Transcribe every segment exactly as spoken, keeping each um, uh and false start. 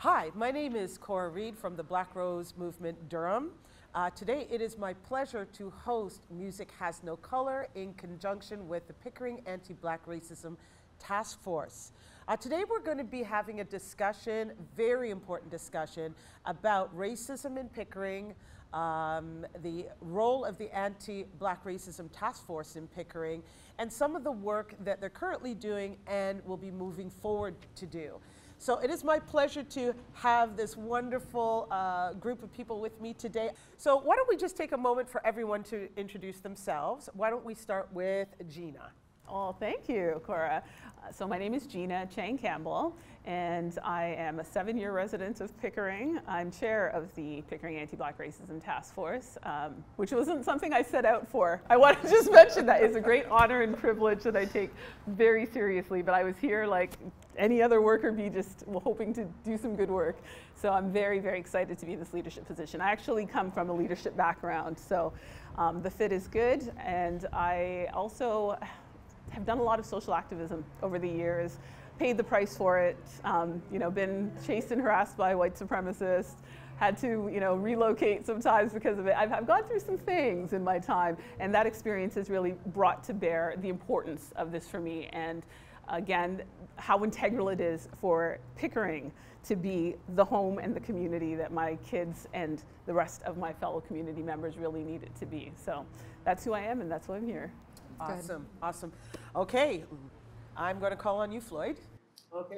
Hi, my name is Cora Reid from the Black Rose Movement Durham. Uh, today it is my pleasure to host Music Has No Color in conjunction with the Pickering Anti-Black Racism Taskforce. Uh, today we're going to be having a discussion, very important discussion, about racism in Pickering, um, the role of the Anti-Black Racism Taskforce in Pickering, and some of the work that they're currently doing and will be moving forward to do. So it is my pleasure to have this wonderful uh, group of people with me today. So why don't we just take a moment for everyone to introduce themselves. Why don't we start with Gina? Oh, thank you, Cora. Uh, so my name is Gina Chang Campbell, and I am a seven-year resident of Pickering. I'm chair of the Pickering Anti-Black Racism Taskforce, um, which wasn't something I set out for. I want to just mention that it's a great honor and privilege that I take very seriously, but I was here like any other worker bee, just hoping to do some good work. So I'm very, very excited to be in this leadership position. I actually come from a leadership background, so um, the fit is good, and I also have done a lot of social activism over the years, paid the price for it, um, you know, been chased and harassed by white supremacists, had to, you know, relocate sometimes because of it. I've, I've gone through some things in my time, and that experience has really brought to bear the importance of this for me, and again, how integral it is for Pickering to be the home and the community that my kids and the rest of my fellow community members really need it to be. So that's who I am, and that's why I'm here. Awesome, awesome. Okay, I'm going to call on you, Floyd. Okay.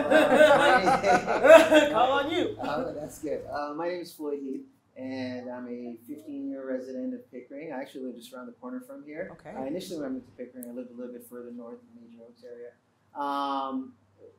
Uh, Call on you. Uh, that's good. Uh, my name is Floyd Heath, and I'm a fifteen-year resident of Pickering. I actually live just around the corner from here. Okay. Uh, initially, when I moved to Pickering, I lived a little bit further north in the Major Oaks area. Um,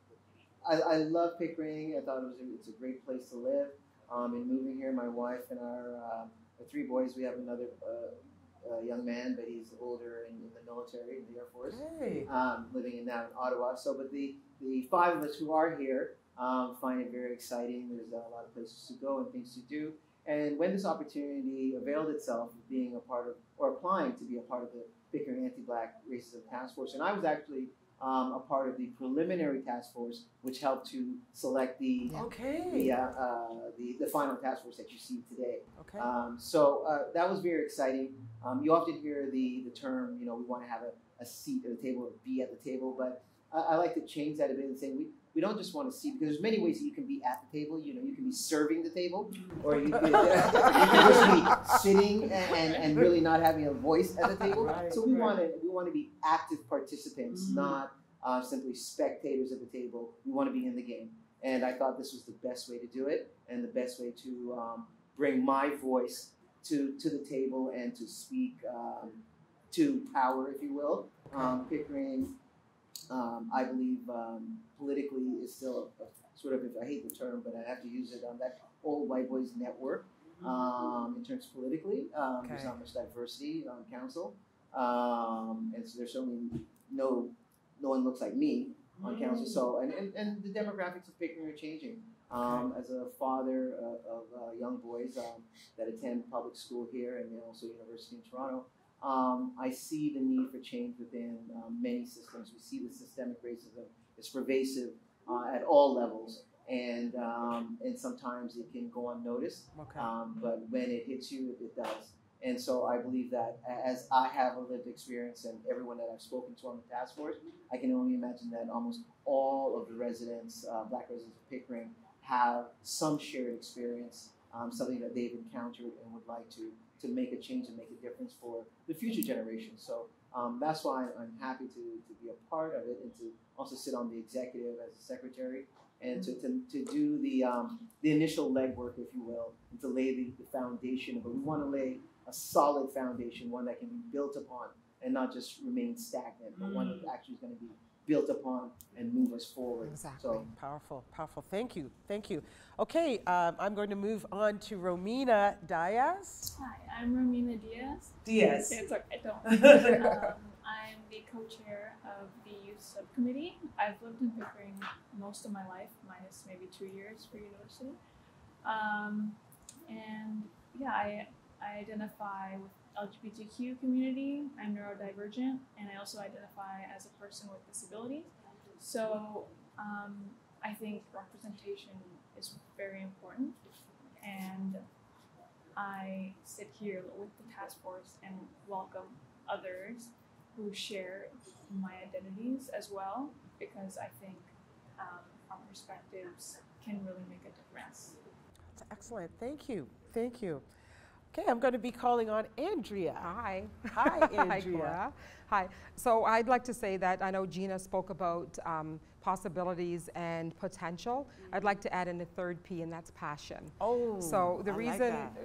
I, I love Pickering. I thought it was a, it's a great place to live. Um, in moving here, my wife and our, uh, our three boys, we have another uh, uh, young man, but he's older in, in the military, in the Air Force, Hey. um, living in now in Ottawa. So, but the, the five of us who are here um, find it very exciting. There's a lot of places to go and things to do. And when this opportunity availed itself of being a part of, or applying to be a part of the Pickering Anti-Black Racism Taskforce, and I was actually um, a part of the preliminary task force, which helped to select the Okay. the, uh, uh, the the final task force that you see today. Okay. Um, so uh, that was very exciting. Um, you often hear the the term, you know, we want to have a, a seat at the table or be at the table, but I, I like to change that a bit and say we. We don't just want to see, because there's many ways that you can be at the table. You know, you can be serving the table, or you can, uh, you can just be sitting and, and, and really not having a voice at the table. Right, so we right. want to we want to be active participants, Mm-hmm. not uh, simply spectators at the table. We want to be in the game, and I thought this was the best way to do it, and the best way to um, bring my voice to to the table and to speak um, to power, if you will. Um, Pickering. Um, I believe um, politically is still a, a sort of, I hate the term, but I have to use it on that old white boys network um, in terms of politically. Um, Okay. There's not much diversity on council. Um, and so there's certainly no, no one looks like me on council. So, and, and, and the demographics of Pickering are changing. Um, as a father of, of uh, young boys um, that attend public school here and also University in Toronto, Um, I see the need for change within um, many systems. We see the systemic racism is pervasive uh, at all levels, and um, and sometimes it can go unnoticed. Okay. Um, but when it hits you, it does. And so I believe that as I have a lived experience, and everyone that I've spoken to on the task force, I can only imagine that almost all of the residents, uh, Black residents of Pickering, have some shared experience, um, something that they've encountered and would like to. to make a change and make a difference for the future generations. So um, that's why I'm happy to, to be a part of it and to also sit on the executive as a secretary and to, to, to do the, um, the initial legwork, if you will, and to lay the, the foundation. But we want to lay a solid foundation, one that can be built upon and not just remain stagnant, but one that actually is going to be built upon and move us forward. Exactly. So, powerful, powerful. Thank you, thank you. Okay, um, I'm going to move on to Romina Diaz. Hi, I'm Romina Diaz. Diaz. It's okay, don't. um, I'm the co-chair of the youth subcommittee. I've lived in Pickering most of my life, minus maybe two years for university. Um, and yeah, I, I identify with L G B T Q community. I'm neurodivergent, and I also identify as a person with disabilities. So um, I think representation is very important, and I sit here with the task force and welcome others who share my identities as well, because I think um, our perspectives can really make a difference. That's excellent. Thank you. Thank you. Okay, I'm going to be calling on Andrea. Hi. Hi, Andrea. Hi, Cora. Hi. So I'd like to say that I know Gina spoke about um, possibilities and potential. Mm-hmm. I'd like to add in a third P, and that's passion. Oh, so the I reason. like that.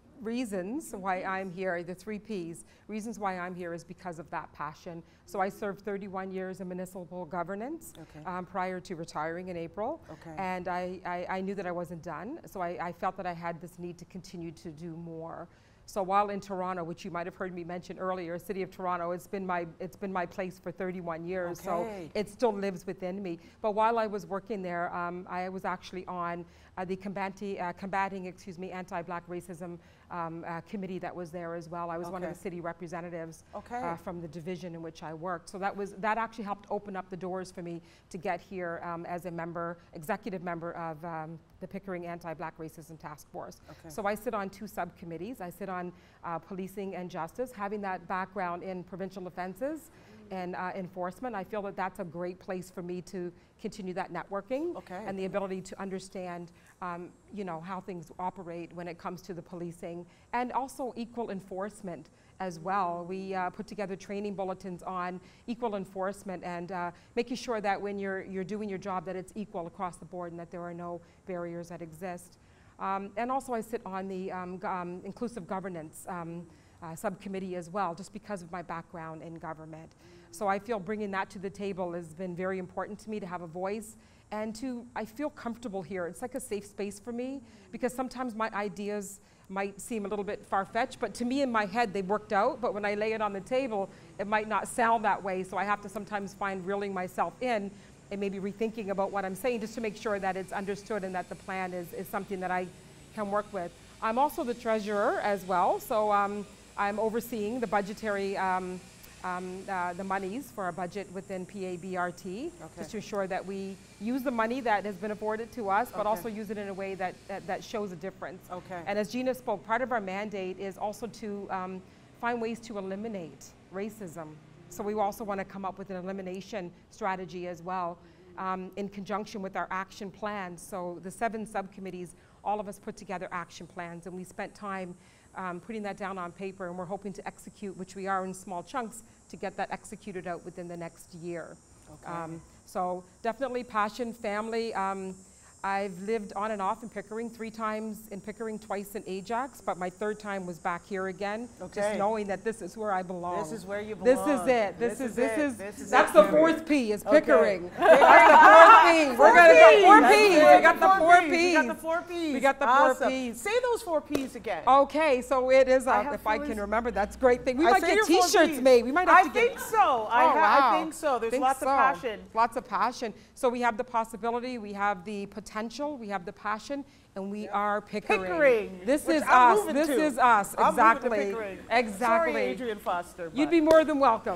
Reasons why I'm here, the three Ps, reasons why I'm here is because of that passion. So I served thirty-one years in municipal governance okay. um, prior to retiring in April. Okay. And I, I, I knew that I wasn't done, so I, I felt that I had this need to continue to do more. So while in Toronto, which you might have heard me mention earlier, City of Toronto, it's been my it's been my place for thirty-one years, okay. so it still lives within me. But while I was working there, um, I was actually on uh, the combating, uh, combating, excuse me, anti-Black racism um, uh, committee that was there as well. I was okay. one of the city representatives okay. uh, from the division in which I worked. So that was that actually helped open up the doors for me to get here um, as a member, executive member of um, the Pickering Anti-Black Racism Taskforce. Okay. So I sit on two subcommittees. I sit on uh, policing and justice. Having that background in provincial offenses and uh, enforcement, I feel that that's a great place for me to continue that networking okay. and the ability to understand, um, you know, how things operate when it comes to the policing, and also equal enforcement as well. We uh, put together training bulletins on equal enforcement and uh, making sure that when you're you're doing your job, that it's equal across the board and that there are no barriers that exist. Um, and also, I sit on the um, um, inclusive governance um, uh, subcommittee as well, just because of my background in government. So I feel bringing that to the table has been very important to me, to have a voice and to, I feel comfortable here. It's like a safe space for me, because sometimes my ideas might seem a little bit far-fetched, but to me in my head they worked out, but when I lay it on the table, it might not sound that way, so I have to sometimes find reeling myself in and maybe rethinking about what I'm saying, just to make sure that it's understood and that the plan is, is something that I can work with. I'm also the treasurer as well, so um, I'm overseeing the budgetary um, Um, uh, the monies for our budget within P A B R T, okay. just to ensure that we use the money that has been afforded to us, but okay. also use it in a way that, that, that shows a difference. Okay. And as Gina spoke, part of our mandate is also to um, find ways to eliminate racism. So we also want to come up with an elimination strategy as well, um, in conjunction with our action plans. So the seven subcommittees, all of us put together action plans, and we spent time Um, putting that down on paper, and we're hoping to execute, which we are in small chunks, to get that executed out within the next year. Okay. Um, so definitely passion, family. Um, I've lived on and off in Pickering, three times in Pickering, twice in Ajax, but my third time was back here again, okay. just knowing that this is where I belong. This is where you belong. This is it. This, this is, is this it. is, this is that's it. the fourth P is Pickering. Okay. That's the fourth P. We're going to go four That's Ps. it. We got the four Ps. We got the four Ps. We got the four awesome. Ps. Say those four Ps again. Okay, so it is, uh, I if I can remember, that's a great thing. We I might say get your four T-shirts Ps. made. We might have I to think get, so. I, oh, ha wow. I think so. There's think lots so. of passion. Lots of passion. So we have the possibility, we have the potential, we have the passion, and we yeah. are Pickering. Pickering. This Which is I'm us. This to. is us. I'm exactly. Sorry, Exactly. Adrian Foster. You'd be more than welcome.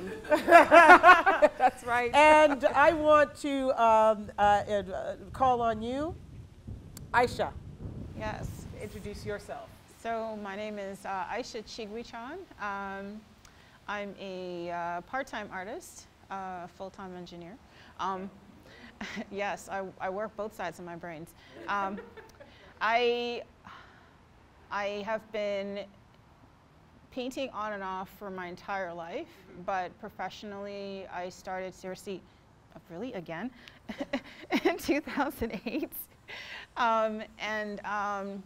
That's right. And I want to um, uh, uh, call on you, Aisha. Yes. Introduce yourself. So my name is uh, Aisha Chiguichon. Um, I'm a uh, part-time artist, uh, full-time engineer. Um, yes, I, I work both sides of my brains. Um, I, I have been painting on and off for my entire life, but professionally I started seriously, really again, in two thousand eight. Um, and um,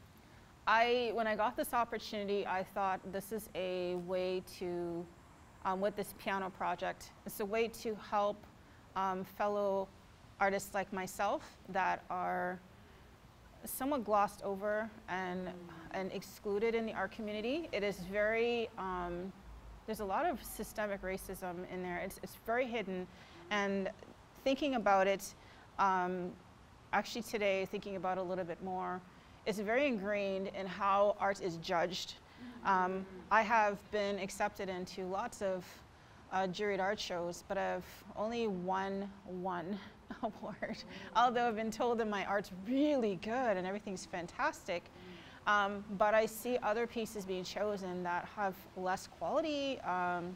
I, when I got this opportunity, I thought this is a way to, um, with this piano project, it's a way to help um, fellow artists like myself that are somewhat glossed over and, and excluded in the art community. It is very, um, there's a lot of systemic racism in there. It's, it's very hidden, and thinking about it, um, actually today, thinking about it a little bit more, it's very ingrained in how art is judged. Um, I have been accepted into lots of uh, juried art shows, but I've only won one award, although I've been told that my art's really good and everything's fantastic. Um, but I see other pieces being chosen that have less quality. Um,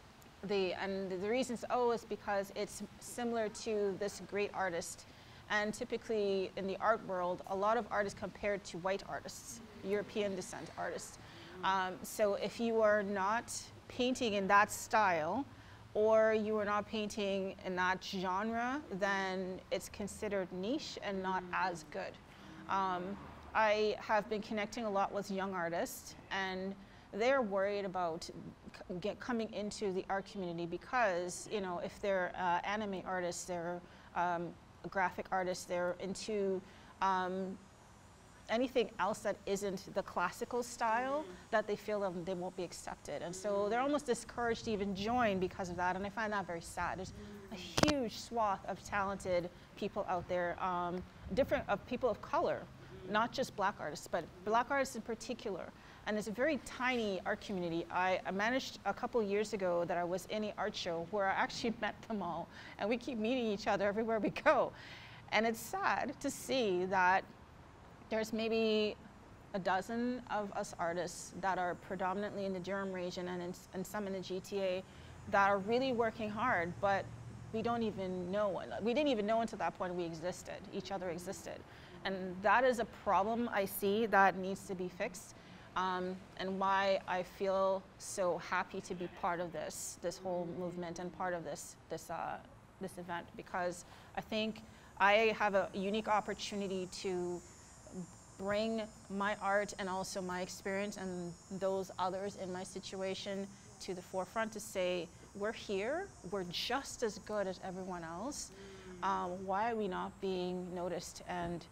the, and the reasons, oh, is because it's similar to this great artist. And typically in the art world, a lot of art is compared to white artists, European descent artists. Um, so if you are not painting in that style, or you are not painting in that genre, then it's considered niche and not as good. Um, I have been connecting a lot with young artists, and they're worried about get coming into the art community because, you know, if they're uh, anime artists, they're um, graphic artists, they're into um, anything else that isn't the classical style, that they feel that they won't be accepted. And so they're almost discouraged to even join because of that, and I find that very sad. There's a huge swath of talented people out there, um, different of people of color, not just black artists, but black artists in particular. And it's a very tiny art community. I, I managed a couple years ago that I was in an art show where I actually met them all, and we keep meeting each other everywhere we go. And it's sad to see that there's maybe a dozen of us artists that are predominantly in the Durham region and, in, and some in the G T A that are really working hard, but we don't even know. We didn't even know until that point we existed, each other existed. And that is a problem I see that needs to be fixed, um, and why I feel so happy to be part of this, this whole movement and part of this, this, uh, this event, because I think I have a unique opportunity to bring my art and also my experience and those others in my situation to the forefront to say, we're here, we're just as good as everyone else. Um, why are we not being noticed and,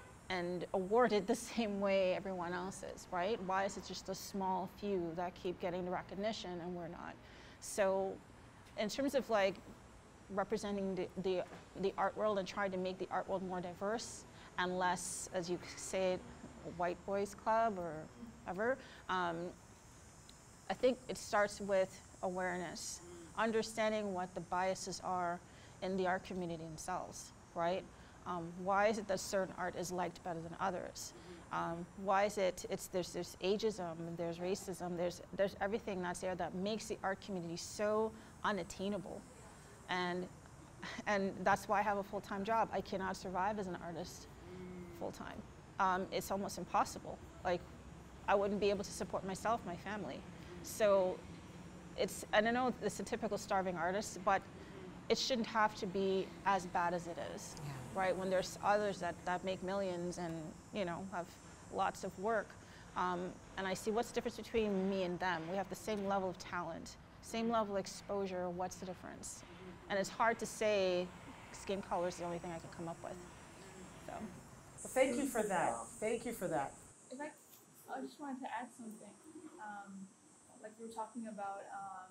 and awarded the same way everyone else is, right? Why is it just a small few that keep getting the recognition and we're not? So in terms of like representing the, the, the art world and trying to make the art world more diverse, and less, as you say, a white boys club or ever. Um, I think it starts with awareness, understanding what the biases are in the art community themselves, right? Um, why is it that certain art is liked better than others? Um, why is it, it's, there's, there's ageism, there's racism, there's, there's everything that's there that makes the art community so unattainable. And, and that's why I have a full-time job. I cannot survive as an artist full-time. Um, it's almost impossible. Like, I wouldn't be able to support myself, my family. So it's, and I know it's a typical starving artist, but it shouldn't have to be as bad as it is, yeah. Right? When there's others that, that make millions and, you know, have lots of work. Um, and I see what's the difference between me and them. We have the same level of talent, same level of exposure. What's the difference? And it's hard to say skin color is the only thing I can come up with. So. Well, thank you for that. Thank you for that. If I, I just wanted to add something. Um, like we were talking about um,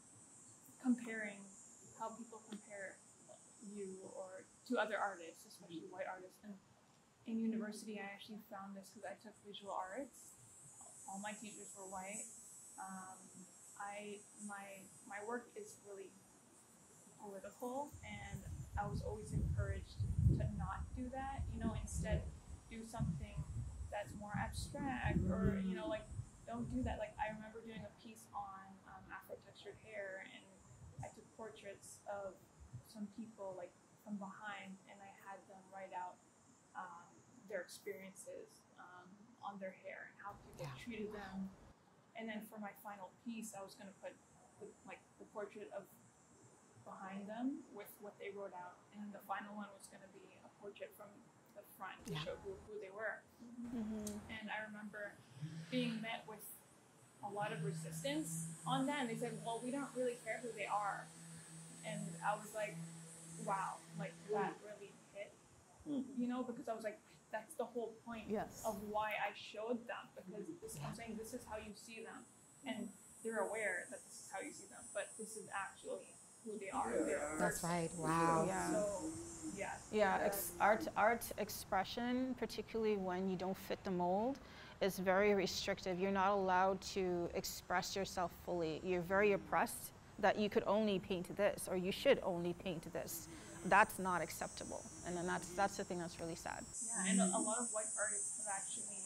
comparing how people compare you or to other artists, especially white artists. And in university, I actually found this because I took visual arts. All my teachers were white. Um, I my my work is really political, and I was always encouraged to not do that, you know, instead do something that's more abstract, or, you know, like, don't do that. Like, I remember doing a piece on um, Afro-textured hair, and I took portraits of some people, like, from behind, and I had them write out um, their experiences um, on their hair and how people yeah. treated them. And then for my final piece, I was going to put, the, like, the portrait of behind them with what they wrote out, and the final one was going to be a portrait from the front to yeah. show who, who they were. Mm-hmm. And I remember being met with a lot of resistance on that, and they said, well, we don't really care who they are. And I was like, wow, like that really hit, mm. you know, because I was like, that's the whole point yes. of why I showed them, because this, I'm saying this is how you see them, and they're aware that this is how you see them, but this is actually who they are. Yeah. That's right. Wow. Yeah. So, yeah. Yeah. Ex art, art expression, particularly when you don't fit the mold, is very restrictive. You're not allowed to express yourself fully. You're very oppressed that you could only paint this, or you should only paint this. that's not acceptable. And then that's, that's the thing that's really sad. Yeah, and a, a lot of white artists have actually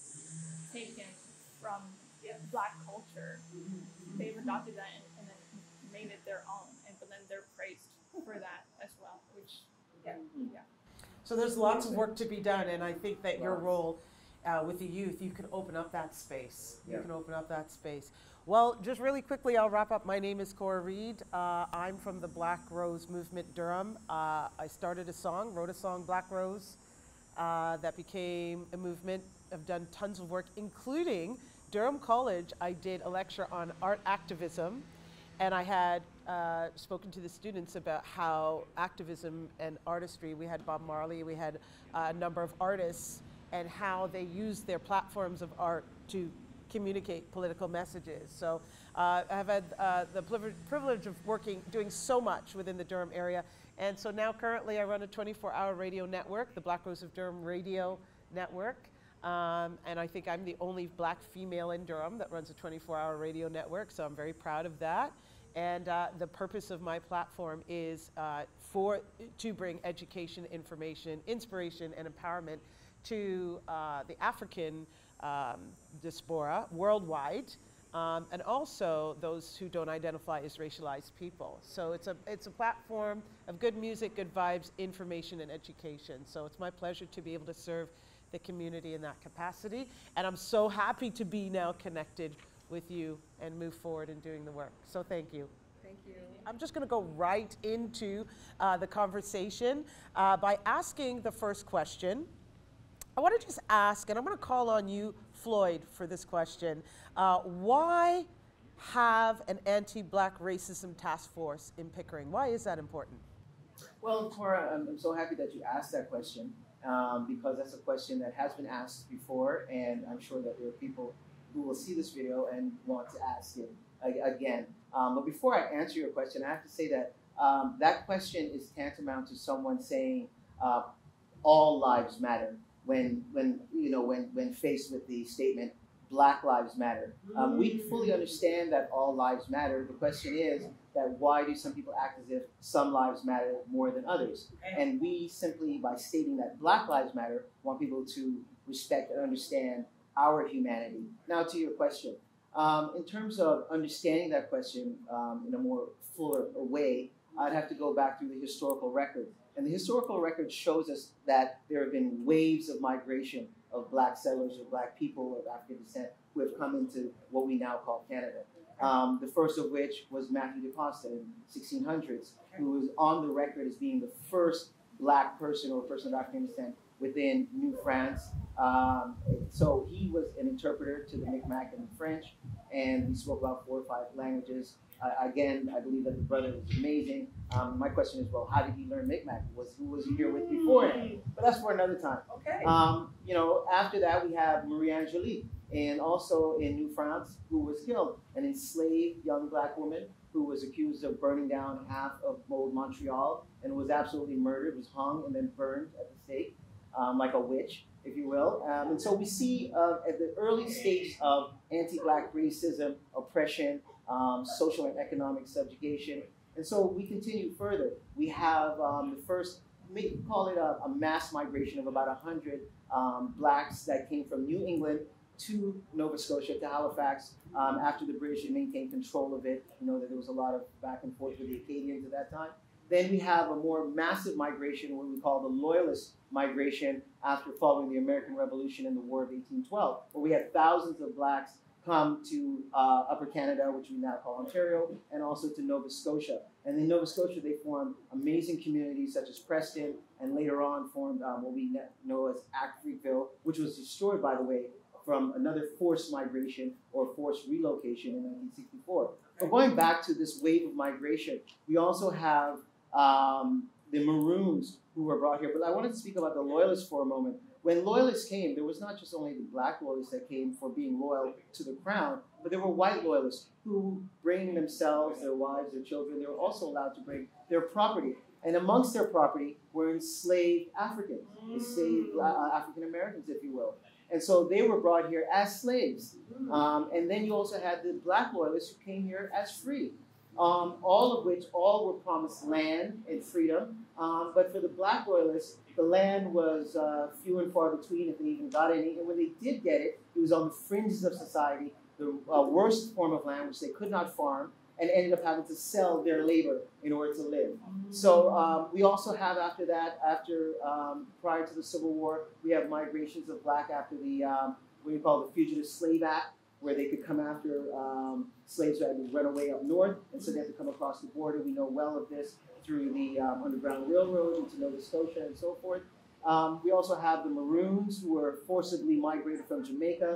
taken from Black culture. They've adopted that and, and then made it their own, and but then they're praised for that as well, which, yeah, yeah. So there's lots of work to be done, and I think that your role uh, with the youth, you can open up that space. You Yeah. can open up that space. Well, just really quickly, I'll wrap up. My name is Cora Reid. Uh, I'm from the Black Rose Movement, Durham. Uh, I started a song, wrote a song, Black Rose, uh, that became a movement. I've done tons of work, including Durham College. I did a lecture on art activism, and I had uh, spoken to the students about how activism and artistry, we had Bob Marley, we had uh, a number of artists, and how they used their platforms of art to communicate political messages. So uh, I've had uh, the privilege of working, doing so much within the Durham area. And so now currently I run a twenty-four hour radio network, the Black Rose of Durham Radio Network. Um, and I think I'm the only Black female in Durham that runs a twenty-four hour radio network, so I'm very proud of that. And uh, the purpose of my platform is uh, for, to bring education, information, inspiration, and empowerment to uh, the African um, diaspora worldwide, um, and also those who don't identify as racialized people. So it's a, it's a platform of good music, good vibes, information, and education. So it's my pleasure to be able to serve the community in that capacity. And I'm so happy to be now connected with you and move forward in doing the work. So thank you. Thank you. I'm just gonna go right into uh, the conversation uh, by asking the first question. I want to just ask, and I'm going to call on you, Floyd, for this question. Uh, why have an anti-Black racism task force in Pickering? Why is that important? Well, Cora, I'm, I'm so happy that you asked that question um, because that's a question that has been asked before, and I'm sure that there are people who will see this video and want to ask it again. Um, but before I answer your question, I have to say that um, that question is tantamount to someone saying uh, all lives matter. When, when, you know, when, when faced with the statement, Black Lives Matter. Um, we fully understand that all lives matter. The question is that why do some people act as if some lives matter more than others? And we simply, by stating that Black Lives Matter, want people to respect and understand our humanity. Now to your question. Um, in terms of understanding that question um, in a more fuller way, I'd have to go back through the historical record. And the historical record shows us that there have been waves of migration of Black settlers or Black people of African descent who have come into what we now call Canada. Um, the first of which was Matthew DaCosta in sixteen hundreds, who was on the record as being the first Black person or person of African descent within New France. Um, so he was an interpreter to the Micmac and the French, and he spoke about four or five languages. Uh, again, I believe that the brother was amazing. Um, my question is, well, how did he learn Micmac? Was who was he here with before him? But that's for another time. Okay. Um, you know, after that we have Marie Angelique, and also in New France, who was killed, an enslaved young Black woman who was accused of burning down half of old Montreal and was absolutely murdered, was hung and then burned at the stake, um, like a witch, if you will. Um, and so we see uh, at the early stage of anti-Black racism, oppression, um, social and economic subjugation. And so we continue further. We have um, the first, we call it a, a mass migration of about one hundred um, Blacks that came from New England to Nova Scotia, to Halifax, um, after the British had maintained control of it. You know that there was a lot of back and forth with the Acadians at that time. Then we have a more massive migration, what we call the Loyalist migration, after following the American Revolution and the War of eighteen twelve, where we had thousands of Blacks come to uh, Upper Canada, which we now call Ontario, and also to Nova Scotia. And in Nova Scotia, they formed amazing communities such as Preston, and later on formed um, what we know as Acreeville, which was destroyed, by the way, from another forced migration or forced relocation in nineteen sixty-four. But going back to this wave of migration, we also have um, the Maroons who were brought here. But I wanted to speak about the Loyalists for a moment. When Loyalists came, there was not just only the Black Loyalists that came for being loyal to the crown, but there were white Loyalists who bring themselves, their wives, their children. They were also allowed to bring their property. And amongst their property were enslaved Africans, enslaved uh, African Americans, if you will. And so they were brought here as slaves. Um, and then you also had the Black Loyalists who came here as free. um, all of which all were promised land and freedom. Um, but for the black royalists, the land was uh, few and far between if they even got any. And when they did get it, it was on the fringes of society, the uh, worst form of land, which they could not farm, and ended up having to sell their labor in order to live. So um, we also have after that, after um, prior to the Civil War, we have migrations of black after the um, what we call the Fugitive Slave Act, where they could come after um, slaves who had been run away up north, and so they had to come across the border. We know well of this through the um, Underground Railroad into Nova Scotia and so forth. Um, we also have the Maroons, who were forcibly migrated from Jamaica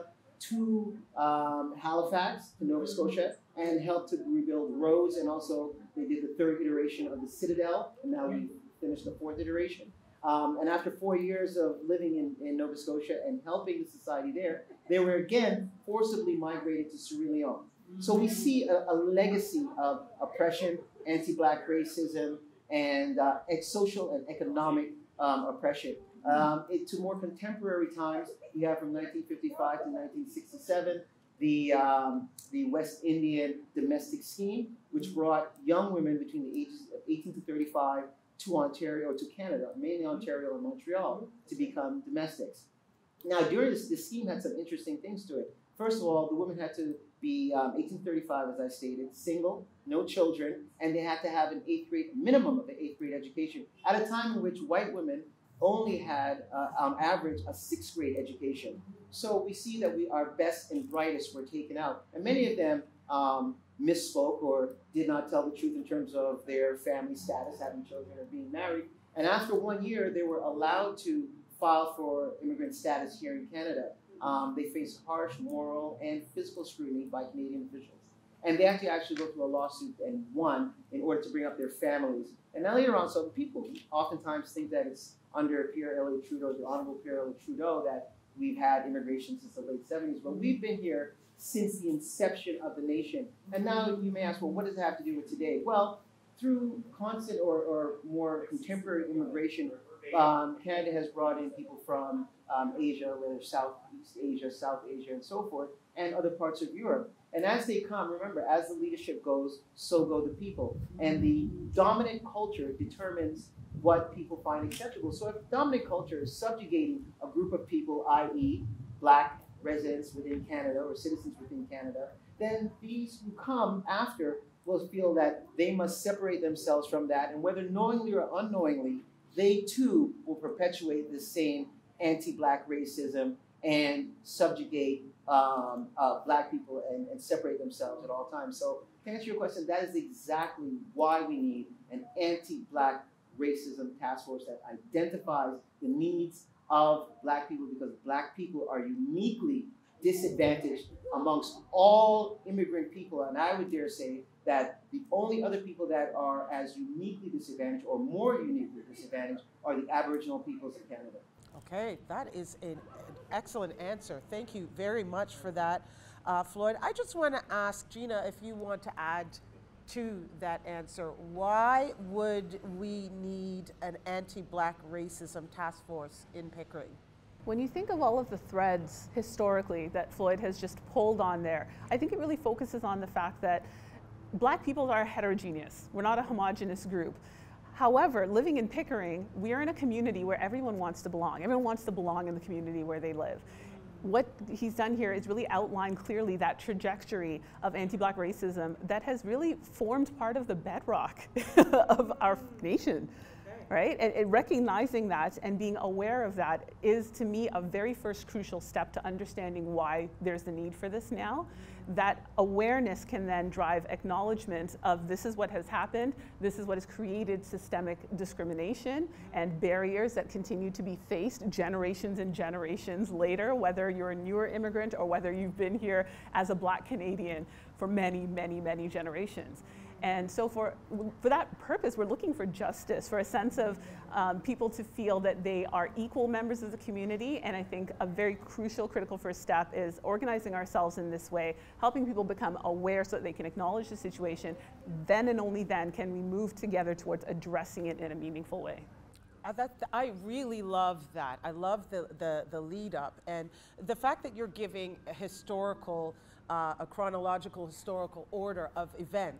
to um, Halifax, to Nova Scotia, and helped to rebuild roads, and also they did the third iteration of the Citadel, and now we finished the fourth iteration. Um, and after four years of living in, in Nova Scotia and helping the society there, they were again forcibly migrated to Sierra Leone. So we see a, a legacy of oppression, anti-black racism, and uh, social and economic um, oppression. Um, it, to more contemporary times, we have from nineteen fifty-five to nineteen sixty-seven, the, um, the West Indian domestic scheme, which brought young women between the ages of eighteen to thirty-five to Ontario, to Canada, mainly Ontario and Montreal, to become domestics. Now, during this, this scheme had some interesting things to it. First of all, the women had to be um, eighteen thirty-five, as I stated, single, no children, and they had to have an eighth grade, minimum of an eighth grade education, at a time in which white women only had, uh, on average, a sixth grade education. So we see that we, our best and brightest were taken out. And many of them um, misspoke or did not tell the truth in terms of their family status, having children or being married. And after one year, they were allowed to file for immigrant status here in Canada. Um, they faced harsh moral and physical scrutiny by Canadian officials. And they had to actually go through a lawsuit and won in order to bring up their families. And now later on, so people oftentimes think that it's under Pierre Elliott Trudeau, the Honorable Pierre Elliott Trudeau, that we've had immigration since the late seventies, but we've been here since the inception of the nation. And now you may ask, well, what does it have to do with today? Well, through constant or, or more contemporary immigration, um, Canada has brought in people from um, Asia, whether Southeast Asia, South Asia, and so forth, and other parts of Europe. And as they come, remember, as the leadership goes, so go the people. And the dominant culture determines what people find acceptable. So if dominant culture is subjugating a group of people, that is black residents within Canada or citizens within Canada, then these who come after will feel that they must separate themselves from that, and whether knowingly or unknowingly, they too will perpetuate the same anti-black racism and subjugate um, uh, black people and, and separate themselves at all times. So to answer your question, that is exactly why we need an anti-black racism task force that identifies the needs of black people, because black people are uniquely disadvantaged amongst all immigrant people. And I would dare say that the only other people that are as uniquely disadvantaged or more uniquely disadvantaged are the Aboriginal peoples of Canada. Okay, that is an, an excellent answer. Thank you very much for that, uh, Floyd. I just want to ask Gina if you want to add to that answer. Why would we need an anti-black racism task force in Pickering? When you think of all of the threads historically that Floyd has just pulled on there, I think it really focuses on the fact that black people are heterogeneous. We're not a homogenous group. However, living in Pickering, we are in a community where everyone wants to belong. Everyone wants to belong in the community where they live. What he's done here is really outline clearly that trajectory of anti-black racism that has really formed part of the bedrock of our nation, right? And, and recognizing that and being aware of that is, to me, a very first crucial step to understanding why there's the need for this now. That awareness can then drive acknowledgement of this is what has happened, this is what has created systemic discrimination and barriers that continue to be faced generations and generations later, whether you're a newer immigrant or whether you've been here as a black Canadian for many, many, many generations. And so for, for that purpose, we're looking for justice, for a sense of um, people to feel that they are equal members of the community. And I think a very crucial, critical first step is organizing ourselves in this way, helping people become aware so that they can acknowledge the situation. Then and only then can we move together towards addressing it in a meaningful way. Uh, that, I really love that. I love the, the, the lead up, and the fact that you're giving a historical, uh, a chronological historical order of events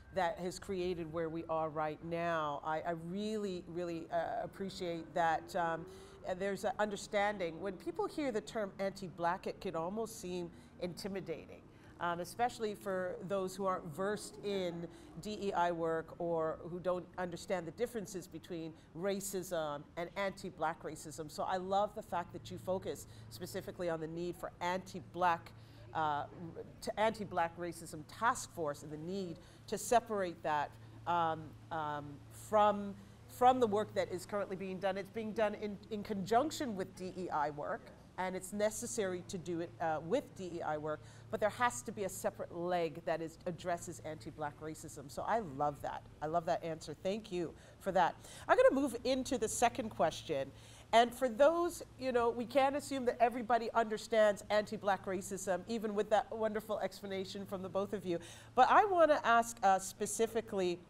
that has created where we are right now. I, I really, really uh, appreciate that. Um, there's an understanding. When people hear the term anti-Black, it can almost seem intimidating. Um, especially for those who aren't versed in D E I work or who don't understand the differences between racism and anti-Black racism. So I love the fact that you focus specifically on the need for anti-Black uh, to anti-Black racism task force and the need to separate that um, um, from from the work that is currently being done. It's being done in, in conjunction with D E I work, and it's necessary to do it uh, with D E I work, but there has to be a separate leg that is addresses anti-Black racism. So I love that. I love that answer. Thank you for that. I'm gonna move into the second question. And for those, you know, we can't assume that everybody understands anti-Black racism, even with that wonderful explanation from the both of you. But I wanna ask uh, specifically,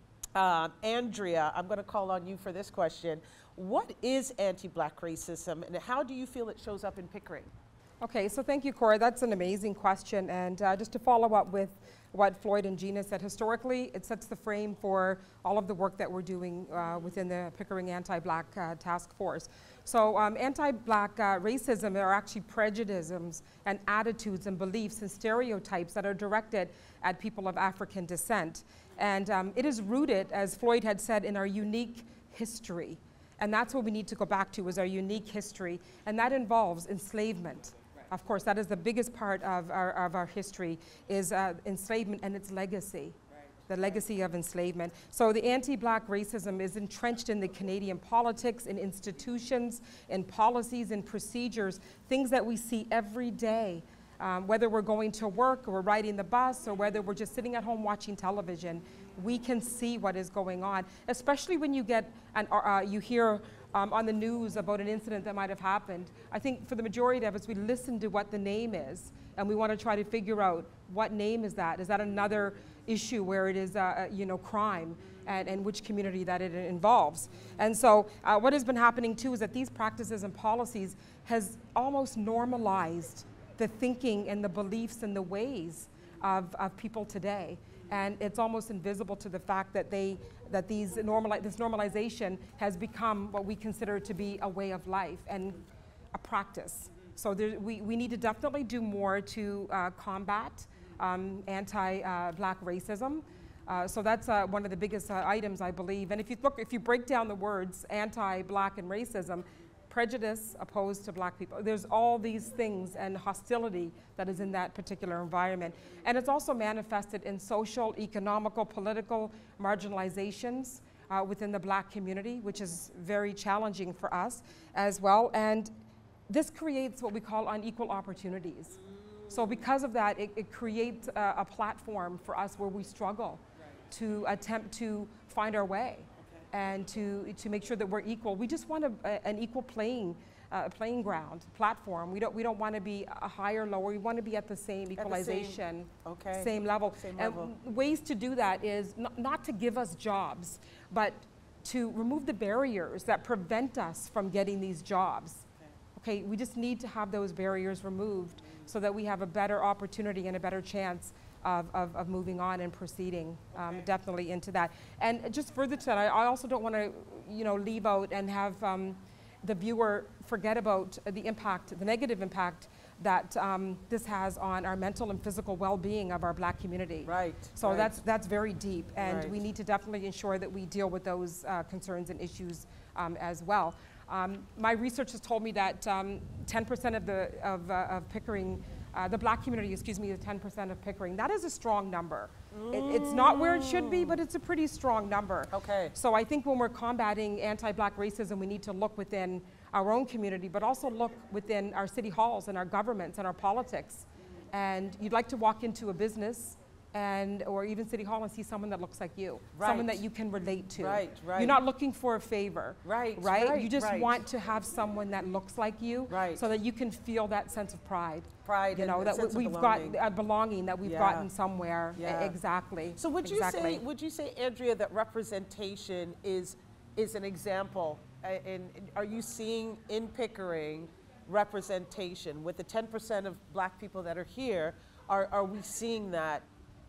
uh, Andrea, I'm gonna call on you for this question. What is anti-Black racism, and how do you feel it shows up in Pickering? Okay, so thank you, Cora. That's an amazing question. And uh, just to follow up with what Floyd and Gina said, historically, it sets the frame for all of the work that we're doing uh, within the Pickering Anti-Black uh, Task Force. So um, anti-Black uh, racism are actually prejudices and attitudes and beliefs and stereotypes that are directed at people of African descent. And um, it is rooted, as Floyd had said, in our unique history. And that's what we need to go back to, is our unique history. And that involves enslavement. Right. Of course, that is the biggest part of our, of our history, is uh, enslavement and its legacy, right. the legacy of enslavement. So the anti-Black racism is entrenched in the Canadian politics, in institutions, in policies, in procedures, things that we see every day. Um, whether we're going to work or we're riding the bus or whether we're just sitting at home watching television, we can see what is going on, especially when you get an, uh, you hear um, on the news about an incident that might have happened. I think for the majority of us, we listen to what the name is, and we want to try to figure out what name is that. Is that another issue where it is, uh, you know, crime, and, and which community that it involves? And so uh, what has been happening too is that these practices and policies has almost normalized the thinking and the beliefs and the ways of, of people today. And it's almost invisible to the fact that they, that these normali this normalization has become what we consider to be a way of life and a practice. So there, we, we need to definitely do more to uh, combat um, anti-Black uh, racism. Uh, so that's uh, one of the biggest uh, items, I believe. And if you look, if you break down the words anti-Black and racism, prejudice opposed to Black people. There's all these things and hostility that is in that particular environment. And it's also manifested in social, economical, political marginalizations uh, within the Black community, which is very challenging for us as well. And this creates what we call unequal opportunities. So because of that, it, it creates a, a platform for us where we struggle right. to attempt to find our way. And to, to make sure that we're equal. We just want a, a, an equal playing, uh, playing ground, platform. We don't, we don't want to be a higher or lower. We want to be at the same equalization, the same, okay. same level. Same and level. Ways to do that is not, not to give us jobs, but to remove the barriers that prevent us from getting these jobs. Okay, okay, we just need to have those barriers removed so that we have a better opportunity and a better chance Of, of, of moving on and proceeding um, okay. definitely into that. And just further to that, I, I also don't want to, you know, leave out and have um, the viewer forget about the impact, the negative impact that um, this has on our mental and physical well-being of our Black community. Right. So right. that's that's very deep, and right. we need to definitely ensure that we deal with those uh, concerns and issues um, as well. Um, my research has told me that ten percent um, of the of, uh, of Pickering. Uh, the Black community, excuse me, is ten percent of Pickering. That is a strong number. Mm. It, it's not where it should be, but it's a pretty strong number. Okay. So I think when we're combating anti-Black racism, we need to look within our own community, but also look within our city halls and our governments and our politics. And you'd like to walk into a business and, or even City Hall and see someone that looks like you, right. someone that you can relate to. Right, right. You're not looking for a favor, right? Right. right you just right. want to have someone that looks like you, right. so that you can feel that sense of pride. Pride, you know, and that sense we've of got belonging. a belonging that we've yeah. gotten somewhere. Yeah. Exactly. So would you exactly. say, would you say, Andrea, that representation is is an example? Uh, in, are you seeing in Pickering representation with the ten percent of Black people that are here? Are are we seeing that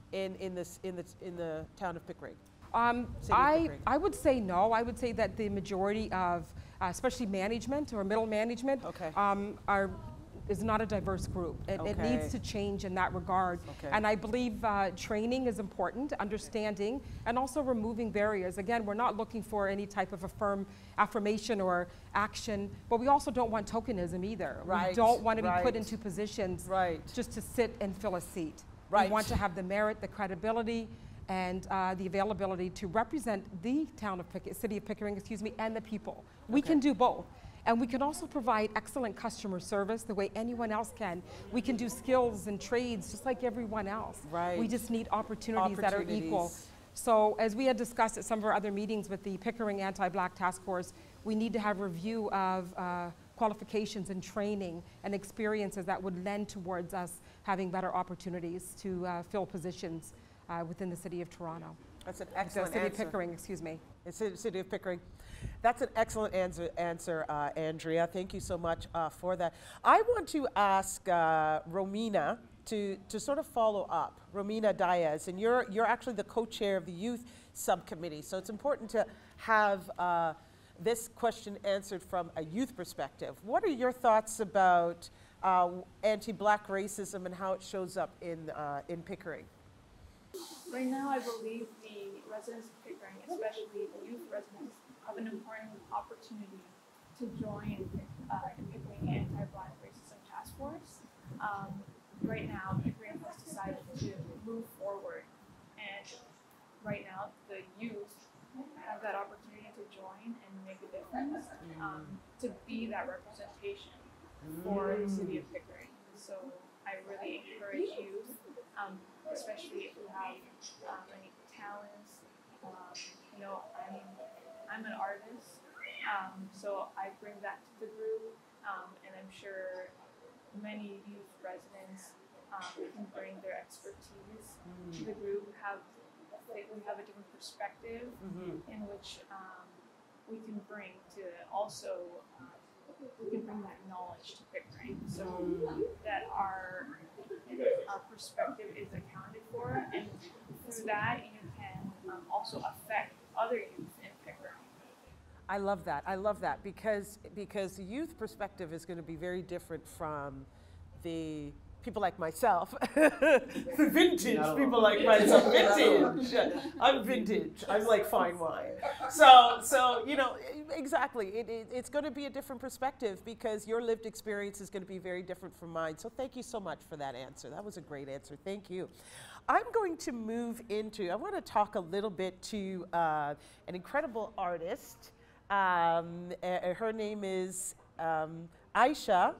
in, in, this, in, the, in the town of Pickering? Um, City of I, Pickering. I would say no. I would say that the majority of, uh, especially management or middle management, Okay. um, are, is not a diverse group. It, it Okay. needs to change in that regard. Okay. And I believe uh, training is important, understanding, and also removing barriers. Again, we're not looking for any type of affirm, affirmation or action, but we also don't want tokenism either. Right, We don't want to be right. put into positions Right. just to sit and fill a seat. Right. We want to have the merit, the credibility, and uh, the availability to represent the town of Pickering, city of Pickering, excuse me, and the people. We Okay. can do both. And we can also provide excellent customer service the way anyone else can. We can do skills and trades just like everyone else. Right. We just need opportunities, that are equal. Opportunities. So as we had discussed at some of our other meetings with the Pickering Anti-Black Taskforce, we need to have review of uh, qualifications and training and experiences that would lend towards us having better opportunities to uh, fill positions uh, within the city of Toronto. That's an The excellent city answer. of Pickering, excuse me. The City, City of Pickering. That's an excellent answer, answer uh, Andrea. Thank you so much uh, for that. I want to ask uh, Romina to, to sort of follow up. Romina Diaz, and you're, you're actually the co-chair of the youth subcommittee, so it's important to have uh, this question answered from a youth perspective. What are your thoughts about uh, anti-Black racism and how it shows up in, uh, in Pickering? Right now, I believe the residents of Pickering, especially the youth residents, have an important opportunity to join uh, the Pickering Anti-Black Racism Taskforce. Um, right now, Pickering has decided to move forward, and right now, the youth have that opportunity to join and make a difference, um, to be that representation for the city of Pickering. So I really encourage youth, um, especially if you have um, any talents. Um, you know, I'm, I'm an artist, um, so I bring that to the group, um, and I'm sure many youth residents um, can bring their expertise mm. to the group. Have they, we have a different perspective mm-hmm. in which um, we can bring to also uh, we can bring that knowledge to Pickering, so mm. that our our perspective is accounted for, and through that you can um, also affect other youth in Pickering. I love that. I love that because because the youth perspective is going to be very different from the people like myself, the vintage people like myself. Vintage. I'm vintage. I'm like fine wine. So so you know exactly. It, it, it's going to be a different perspective because your lived experience is going to be very different from mine. So thank you so much for that answer. That was a great answer. Thank you. I'm going to move into. I want to talk a little bit to uh, an incredible artist. Um, uh, her name is um, Aisha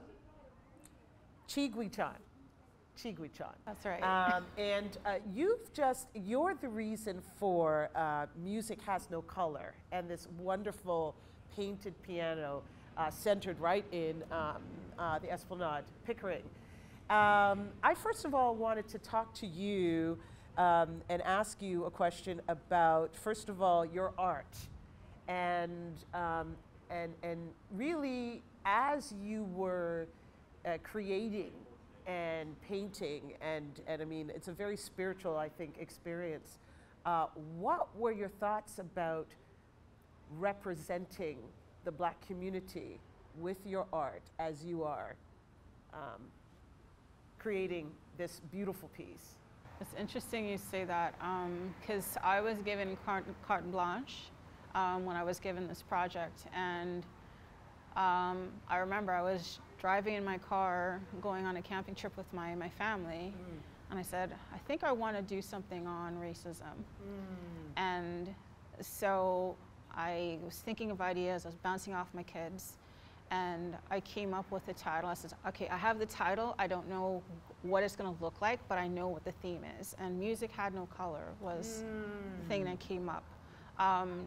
Chiguichon. Chiguichon. That's right. Um, and uh, you've just, you're the reason for uh, Music Has No Color and this wonderful painted piano uh, centered right in um, uh, the Esplanade, Pickering. Um, I first of all wanted to talk to you um, and ask you a question about, first of all, your art. And, um, and, and really, as you were uh, creating and painting, and, and I mean, it's a very spiritual, I think, experience. Uh, what were your thoughts about representing the Black community with your art as you are um, creating this beautiful piece? It's interesting you say that, because um, I was given carte, carte blanche um, when I was given this project, and um, I remember I was driving in my car, going on a camping trip with my, my family, mm. and I said, I think I want to do something on racism. Mm. And so I was thinking of ideas, I was bouncing off my kids, and I came up with the title. I said, okay, I have the title, I don't know what it's going to look like, but I know what the theme is. And Music Had No Color was mm. the thing that came up. Um,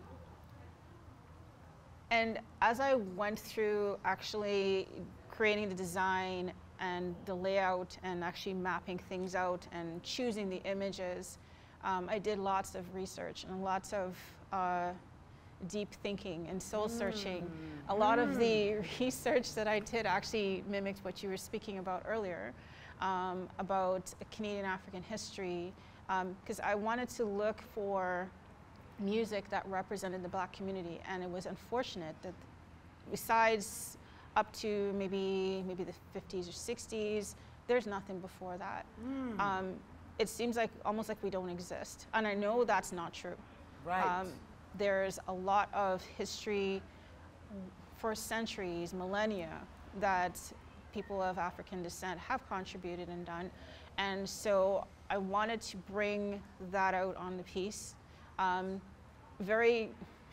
and as I went through actually creating the design and the layout and actually mapping things out and choosing the images, um, I did lots of research and lots of uh, deep thinking and soul searching. Mm. A lot mm. of the research that I did actually mimicked what you were speaking about earlier, um, about Canadian African history, because um, I wanted to look for music that represented the Black community, and it was unfortunate that besides up to maybe maybe the fifties or sixties, there's nothing before that. Mm. Um, it seems like almost like we don't exist, and I know that's not true. Right. Um, there's a lot of history for centuries, millennia, that people of African descent have contributed and done, and so I wanted to bring that out on the piece. Um, very,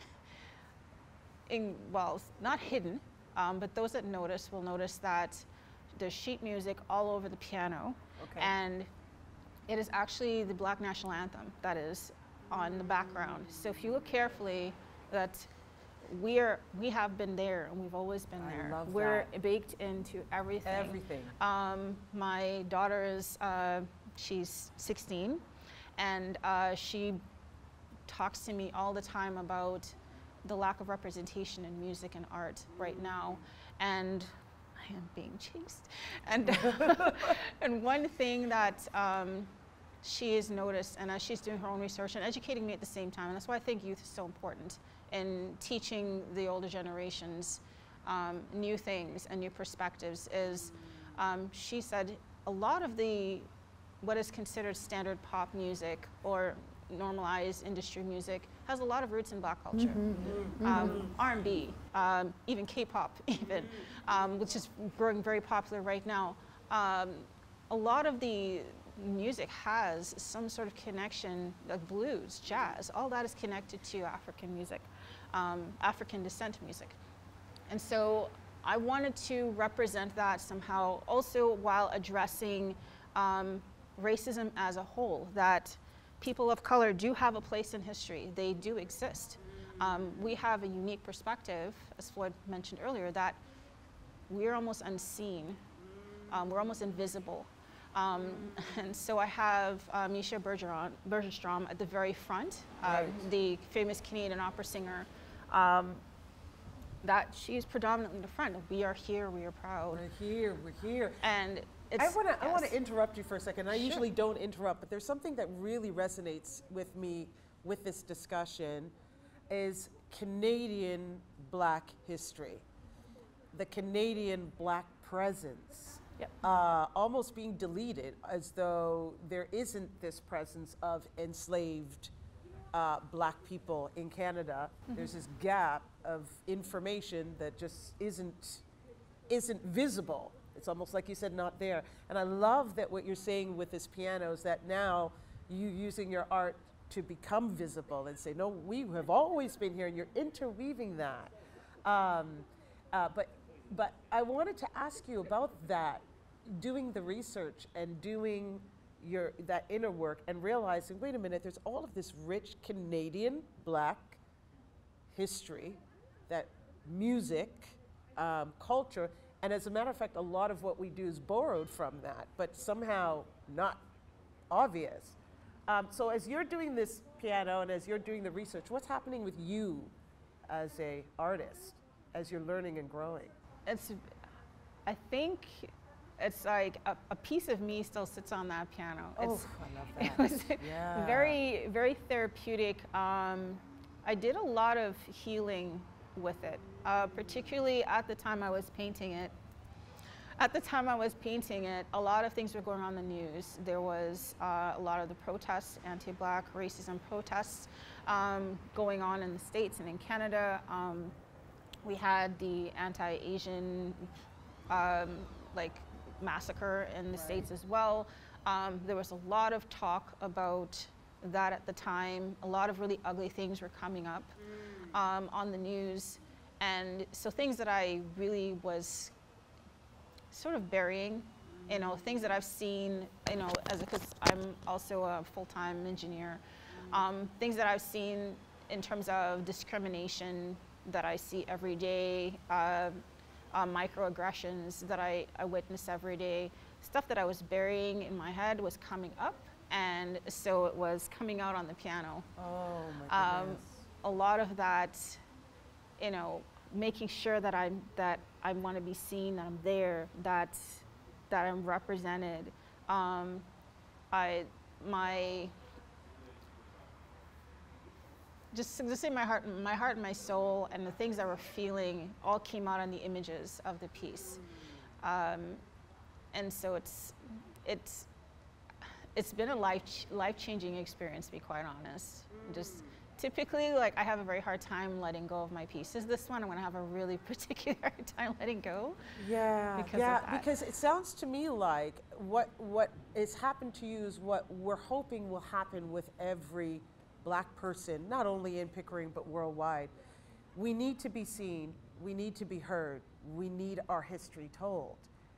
in, well, not hidden, um, but those that notice will notice that there's sheet music all over the piano, okay. and it is actually the Black National Anthem that is on the background. So if you look carefully, that we're we have been there, and we've always been I there. Love we're that. baked into everything. Everything. Um, my daughter is uh, she's sixteen, and uh, she talks to me all the time about the lack of representation in music and art right now, and I am being chased. And and one thing that um, she has noticed, and as she's doing her own research and educating me at the same time, and that's why I think youth is so important in teaching the older generations um, new things and new perspectives, is um, she said a lot of the what is considered standard pop music or normalized industry music has a lot of roots in Black culture. Mm-hmm. um, R and B, um, even K-pop even, um, which is growing very popular right now. Um, a lot of the music has some sort of connection, like blues, jazz, all that is connected to African music, um, African descent music. And so I wanted to represent that somehow, also while addressing um, racism as a whole, that people of color do have a place in history. They do exist. Um, we have a unique perspective, as Floyd mentioned earlier, that we're almost unseen. Um, we're almost invisible. Um, and so I have um, Aisha Chiguichon at the very front, uh, right. the famous Canadian opera singer, um, that she's predominantly in the front. We are here, we are proud. We're here, we're here. And it's, I want to yes. I want to interrupt you for a second. I Sure. usually don't interrupt, but there's something that really resonates with me with this discussion is Canadian Black history, the Canadian Black presence. Yep. Uh, almost being deleted, as though there isn't this presence of enslaved uh, Black people in Canada. Mm-hmm. There's this gap of information that just isn't isn't visible. It's almost like you said, not there. And I love that what you're saying with this piano is that now you using your art to become visible and say, no, we have always been here, and you're interweaving that. Um, uh, but but I wanted to ask you about that. Doing the research and doing your that inner work and realizing, wait a minute, there's all of this rich Canadian Black history, that music, um, culture, and as a matter of fact, a lot of what we do is borrowed from that, but somehow not obvious. Um, so as you're doing this piano and as you're doing the research, what's happening with you as a artist, as you're learning and growing? It's, I think, it's like a, a piece of me still sits on that piano. Oh, it's, I love that. It was yeah. very, very therapeutic. Um, I did a lot of healing with it, uh, particularly at the time I was painting it. At the time I was painting it, a lot of things were going on in the news. There was uh, a lot of the protests, anti-Black racism protests um, going on in the States and in Canada. Um, we had the anti-Asian um, like massacre in the right. States as well. Um, there was a lot of talk about that at the time. A lot of really ugly things were coming up mm. um, on the news. And so things that I really was sort of burying, you know, things that I've seen, you know, as because I'm also a full-time engineer, um, things that I've seen in terms of discrimination that I see every day, uh, uh, microaggressions that I, I witness every day, stuff that I was burying in my head was coming up, and so it was coming out on the piano. Oh my goodness. Um, a lot of that, you know, making sure that I'm that I want to be seen, that I'm there, that that I'm represented. Um, I my just to say my heart, my heart and my soul and the things I were feeling all came out on the images of the piece. Um, and so it's, it's, it's been a life, life-changing experience, to be quite honest. Just typically, like, I have a very hard time letting go of my pieces. This one, I'm gonna have a really particular hard time letting go. Yeah, because yeah, of that. because it sounds to me like what what has happened to you is what we're hoping will happen with every Black person, not only in Pickering but worldwide. We need to be seen, we need to be heard, we need our history told.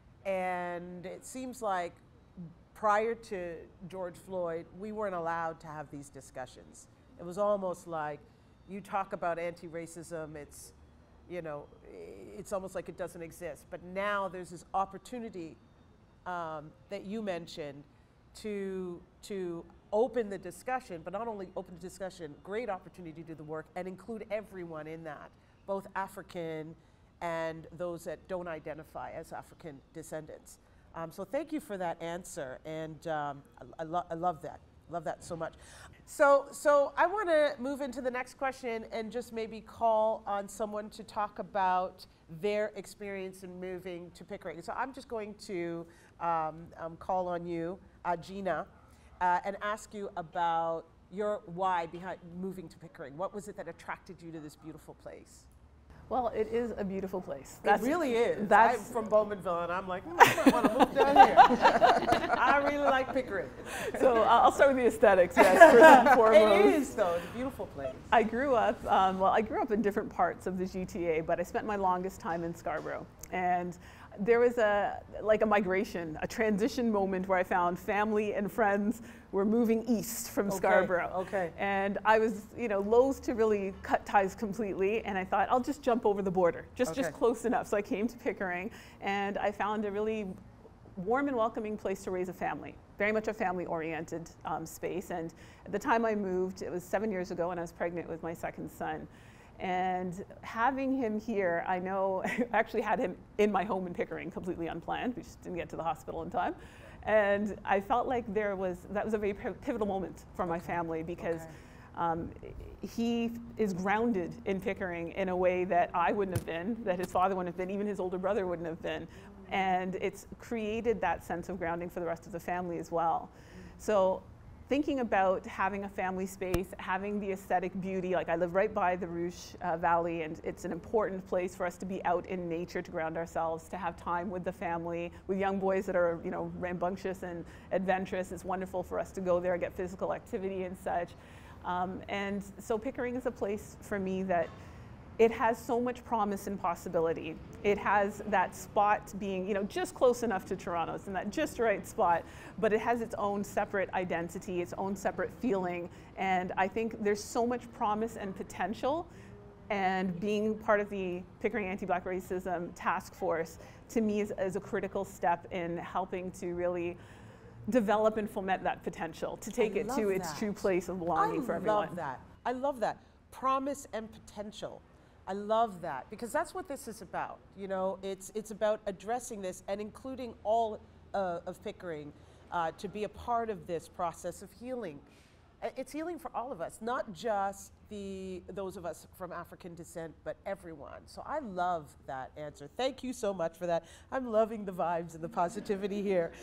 And it seems like prior to George Floyd, we weren't allowed to have these discussions. It was almost like you talk about anti-racism, it's, you know, it's almost like it doesn't exist. But now there's this opportunity um, that you mentioned to, to open the discussion, but not only open the discussion, great opportunity to do the work and include everyone in that, both African and those that don't identify as African descendants. Um, so thank you for that answer, and um, I, I, lo I love that. Love that so much. So, so I want to move into the next question and just maybe call on someone to talk about their experience in moving to Pickering. So I'm just going to um, um, call on you, uh, Gina, uh, and ask you about your why behind moving to Pickering. What was it that attracted you to this beautiful place? Well, it is a beautiful place. That's, it really is. That's, I'm from Bowmanville, and I'm like, mm, I might want to move down here. I really like Pickering. So uh, I'll start with the aesthetics, yes, first and foremost. It is, though. It's a beautiful place. I grew up, um, well, I grew up in different parts of the G T A, but I spent my longest time in Scarborough. And there was a, like a migration, a transition moment where I found family and friends were moving east from okay, Scarborough. Okay. And I was, you know, loath to really cut ties completely, and I thought, I'll just jump over the border, just, okay. just close enough. So I came to Pickering, and I found a really warm and welcoming place to raise a family. Very much a family-oriented um, space. And at the time I moved, it was seven years ago, and I was pregnant with my second son. And having him here, I know, I actually had him in my home in Pickering, completely unplanned. We just didn't get to the hospital in time. And I felt like there was, that was a very pivotal moment for my family, because okay. um, he is grounded in Pickering in a way that I wouldn't have been, that his father wouldn't have been, even his older brother wouldn't have been. And it's created that sense of grounding for the rest of the family as well. So thinking about having a family space, having the aesthetic beauty, like I live right by the Rouge uh, Valley, and it's an important place for us to be out in nature to ground ourselves, to have time with the family, with young boys that are, you know, rambunctious and adventurous. It's wonderful for us to go there, get physical activity and such. Um, and so Pickering is a place for me that it has so much promise and possibility. It has that spot being, you know, just close enough to Toronto. It's in that just right spot, but it has its own separate identity, its own separate feeling. And I think there's so much promise and potential. And being part of the Pickering Anti-Black Racism Taskforce, to me, is, is a critical step in helping to really develop and foment that potential, to take it to its true place of belonging for everyone. I love that. I love that. Promise and potential. I love that, because that's what this is about. You know, it's, it's about addressing this and including all uh, of Pickering uh, to be a part of this process of healing. It's healing for all of us, not just the, those of us from African descent, but everyone. So I love that answer. Thank you so much for that. I'm loving the vibes and the positivity here.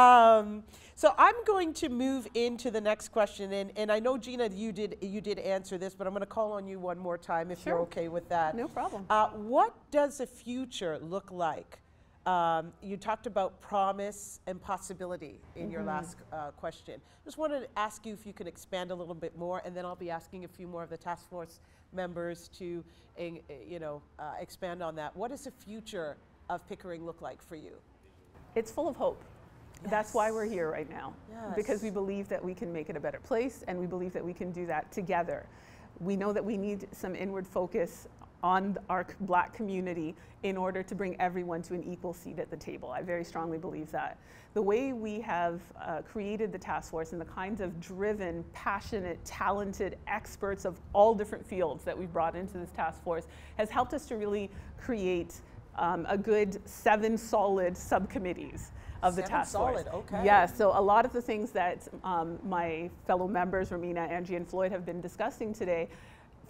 Um, so I'm going to move into the next question, and, and I know, Gina, you did, you did answer this, but I'm gonna call on you one more time if Sure. you're okay with that. No problem. Uh, what does the future look like? Um, you talked about promise and possibility in mm-hmm. your last uh, question. Just wanted to ask you if you could expand a little bit more, and then I'll be asking a few more of the task force members to, uh, you know, uh, expand on that. What does the future of Pickering look like for you? It's full of hope. Yes. That's why we're here right now, yes. because we believe that we can make it a better place, and we believe that we can do that together. We know that we need some inward focus on our Black community in order to bring everyone to an equal seat at the table. I very strongly believe that. The way we have uh, created the task force and the kinds of driven, passionate, talented experts of all different fields that we've brought into this task force has helped us to really create um, a good seven solid subcommittees of the Seven task force. solid, okay. Yes, so a lot of the things that um, my fellow members, Romina, Angie, and Floyd, have been discussing today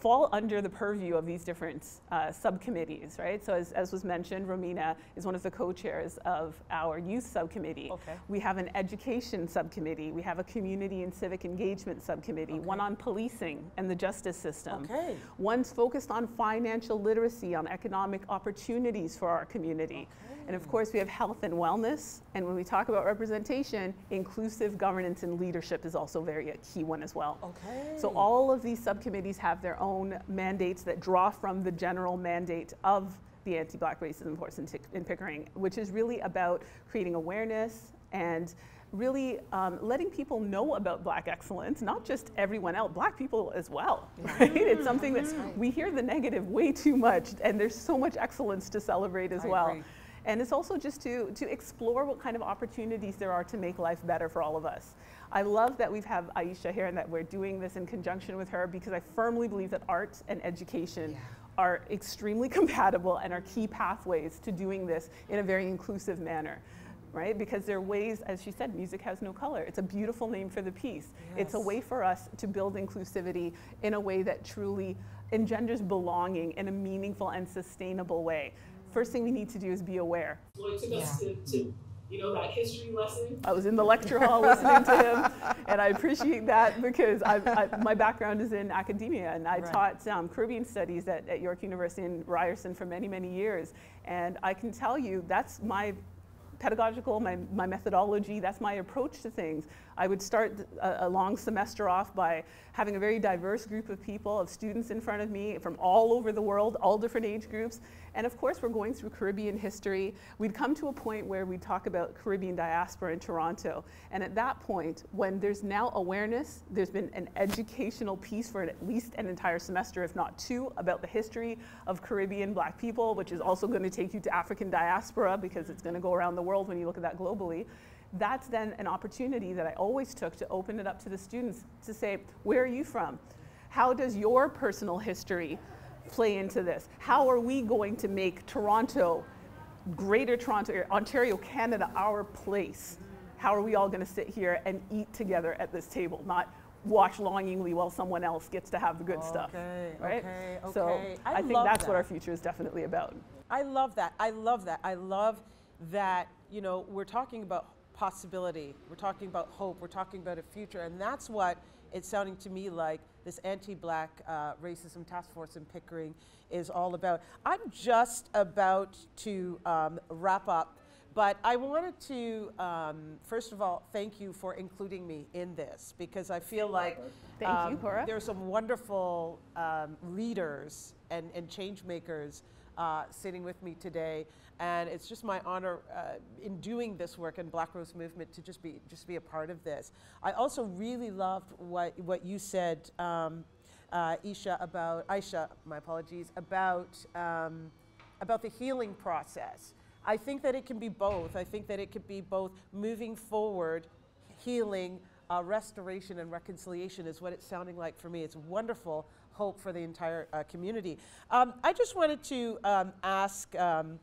fall under the purview of these different uh, subcommittees, right? So as, as was mentioned, Romina is one of the co-chairs of our youth subcommittee. Okay. We have an education subcommittee. We have a community and civic engagement subcommittee, Okay. one on policing and the justice system. Okay. One's focused on financial literacy, on economic opportunities for our community. Okay. And of course, we have health and wellness. And when we talk about representation, inclusive governance and leadership is also very a key one as well. Okay. So all of these subcommittees have their own mandates that draw from the general mandate of the Anti-Black Racism Taskforce in, in Pickering, which is really about creating awareness and really um, letting people know about Black excellence, not just everyone else, Black people as well, right? It's something that right. we hear the negative way too much, and there's so much excellence to celebrate as I well. agree. And it's also just to, to explore what kind of opportunities there are to make life better for all of us. I love that we have Aisha here and that we're doing this in conjunction with her, because I firmly believe that art and education Yeah. are extremely compatible and are key pathways to doing this in a very inclusive manner, right? Because there are ways, as she said, music has no color. It's a beautiful name for the piece. Yes. It's a way for us to build inclusivity in a way that truly engenders belonging in a meaningful and sustainable way. First thing we need to do is be aware. Floyd took us to, to, you know, that history lesson. I was in the lecture hall listening to him, and I appreciate that because I, I, my background is in academia, and I Right. taught um, Caribbean studies at, at York University in Ryerson for many, many years. And I can tell you that's my pedagogical, my, my methodology, that's my approach to things. I would start a, a long semester off by having a very diverse group of people, of students in front of me from all over the world, all different age groups. And of course, we're going through Caribbean history. We'd come to a point where we talk about Caribbean diaspora in Toronto. And at that point, when there's now awareness, there's been an educational piece for at least an entire semester, if not two, about the history of Caribbean Black people, which is also going to take you to African diaspora because it's going to go around the world when you look at that globally. That's then an opportunity that I always took to open it up to the students to say, where are you from? How does your personal history play into this? How are we going to make Toronto, Greater Toronto, Ontario, Canada, our place? How are we all going to sit here and eat together at this table, not watch longingly while someone else gets to have the good okay, stuff, right? Okay, okay. So I, I think love that's that. what our future is definitely about. I love that. I love that. I love that, you know, we're talking about possibility. We're talking about hope. We're talking about a future. And that's what it's sounding to me like this anti-Black uh, racism task force in Pickering is all about. I'm just about to um, wrap up, but I wanted to, um, first of all, thank you for including me in this, because I feel like Thank um, you, Cora. there's some wonderful um, leaders and, and change makers uh, sitting with me today. And it's just my honor uh, in doing this work in Black Rose Movement to just be just be a part of this. I also really loved what what you said, um, uh, Aisha, about Aisha. My apologies about um, about the healing process. I think that it can be both. I think that it could be both moving forward, healing, uh, restoration, and reconciliation is what it's sounding like for me. It's wonderful hope for the entire uh, community. Um, I just wanted to um, ask. Um,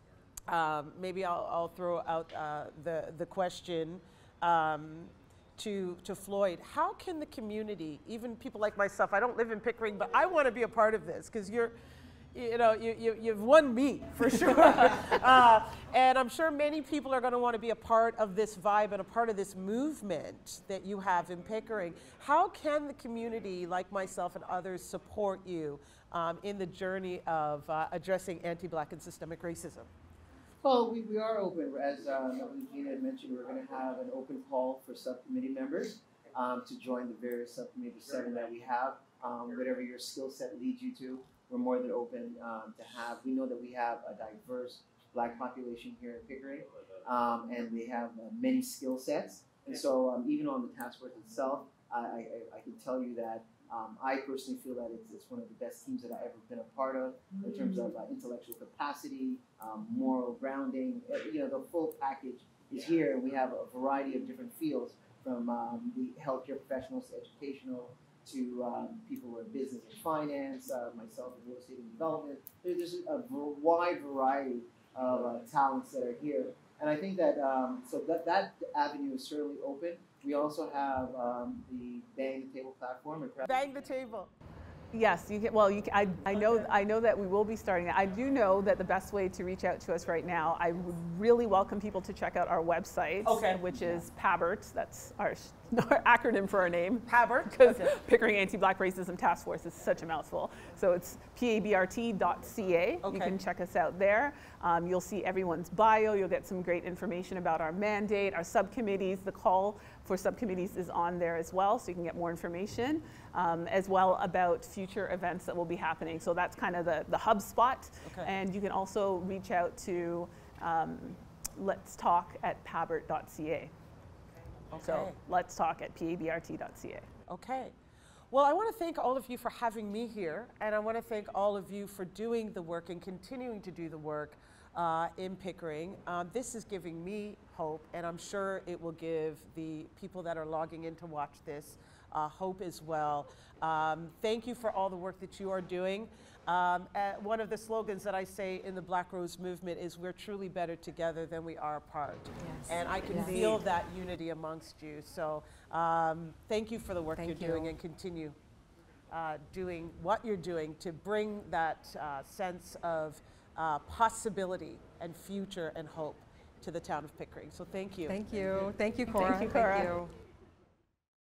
Um, maybe I'll, I'll throw out uh, the, the question um, to, to Floyd. How can the community, even people like myself, I don't live in Pickering, but I want to be a part of this because you're, you know, you, you, you've won me for sure. uh, and I'm sure many people are going to want to be a part of this vibe and a part of this movement that you have in Pickering. How can the community, like myself and others, support you um, in the journey of uh, addressing anti-Black and systemic racism? Well, we, we are open. As um, Gina had mentioned, we're going to have an open call for subcommittee members um, to join the various subcommittees, seven that we have. Um, whatever your skill set leads you to, we're more than open um, to have. We know that we have a diverse Black population here in Pickering, um, and they have uh, many skill sets. And so um, even on the task force itself, I, I, I can tell you that Um, I personally feel that it's, it's one of the best teams that I've ever been a part of in terms of uh, intellectual capacity, um, moral grounding. Uh, you know, the full package is here, and we have a variety of different fields, from um, the healthcare professionals to educational to um, people who are in business and finance, uh, myself in real estate and development. There's a wide variety of uh, talents that are here. And I think that, um, so that, that avenue is certainly open. We also have um, the Bang the Table platform. Bang the table. Yes, you can, well, you can, I, I know Okay. I know that we will be starting that. I do know that the best way to reach out to us right now, I would really welcome people to check out our website, Okay. which is P A B R T. That's our, our acronym for our name. P A B R T? Because Okay. Pickering Anti-Black Racism Taskforce is such a mouthful. So it's P A B R T dot C A. Okay. You can check us out there. Um, you'll see everyone's bio. You'll get some great information about our mandate, our subcommittees. The call for subcommittees is on there as well, so you can get more information, um, as well about future events that will be happening. So that's kind of the, the hub spot. Okay. And you can also reach out to um, let's talk at P A B R T dot C A. Okay. So let's talk at P A B R T dot C A. Okay. Well, I want to thank all of you for having me here, and I want to thank all of you for doing the work and continuing to do the work uh, in Pickering. Um, this is giving me hope, and I'm sure it will give the people that are logging in to watch this uh, hope as well. Um, thank you for all the work that you are doing. Um, uh, one of the slogans that I say in the Black Rose movement is we're truly better together than we are apart. Yes. And I can Yes. feel that unity amongst you. So um, thank you for the work Thank you're doing you. and continue uh, doing what you're doing to bring that uh, sense of uh, possibility and future and hope to the town of Pickering. So thank you. Thank you. Thank you, Cora. you, Cora. Thank you.